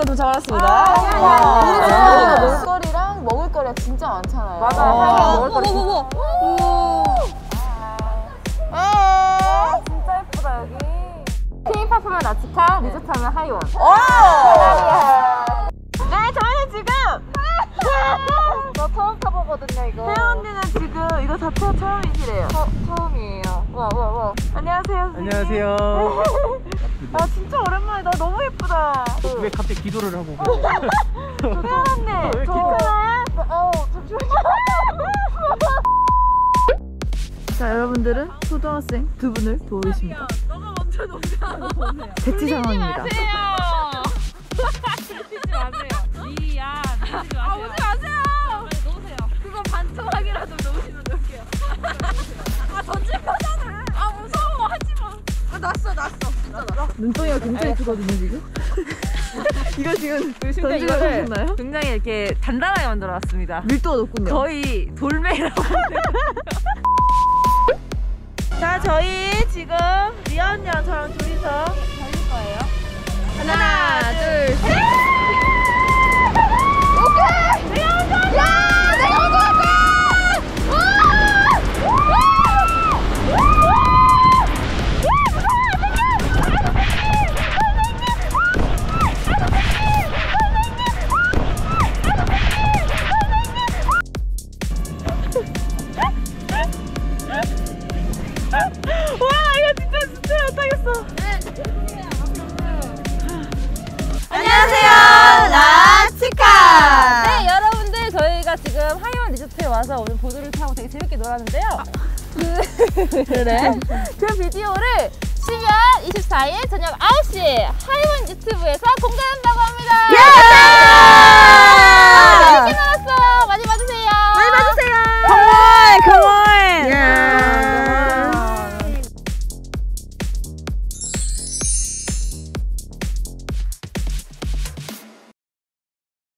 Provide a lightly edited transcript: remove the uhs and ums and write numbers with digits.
분 도착하셨습니다. 우리 집에 놀거리랑 먹을거리가 진짜 많잖아요. 맞아. 먹을거리. 진짜 예쁘다 여기. K-pop 하면 아치카, 리조트 하면 하이원. 네, 저희는 지금 저 처음 타보거든요 이거. 혜연 언니는 지금 이거 자체가 처음이시래요. 처음이에요. 와. 안녕하세요. 선생님. 안녕하세요. 아 진짜 오랜만이다. 너무 예쁘다. 왜 갑자기 기도를 하고? 혜연 언니, 저 괜찮아요? 잠시만요. 자, 여러분들은 초등학생 두 분을 도우십니다. 너가 먼저 놓으세요. 대치 상황입니다. 오지 마세요. 미안. 오지 마세요. 빨리 놓으세요. 그거 반토막이라도 놓으시면 놓을게요. 던질 거잖아. 무서워. 하지 마. 났어. 진짜 났어. 눈덩이가 굉장히 크거든요, 지금. 이거 지금 던지고 하셨나요? 굉장히 이렇게 단단하게 만들어놨습니다. 밀도가 높군요. 거의 돌멩이라고. 자, 저희 지금 리아 언니랑 저랑 둘이서 달릴 거예요. 하나, 둘, 셋! 오케이! 내가 먼저 할게! 야! 내가 먼저 할게! 와, 이거 진짜 못하겠어. 안녕하세요, 라치카. 네, 여러분들 저희가 지금 하이원 리조트에 와서 오늘 보드를 타고 되게 재밌게 놀았는데요. 그 비디오를 12월 24일 저녁 9시 하이원 유튜브에서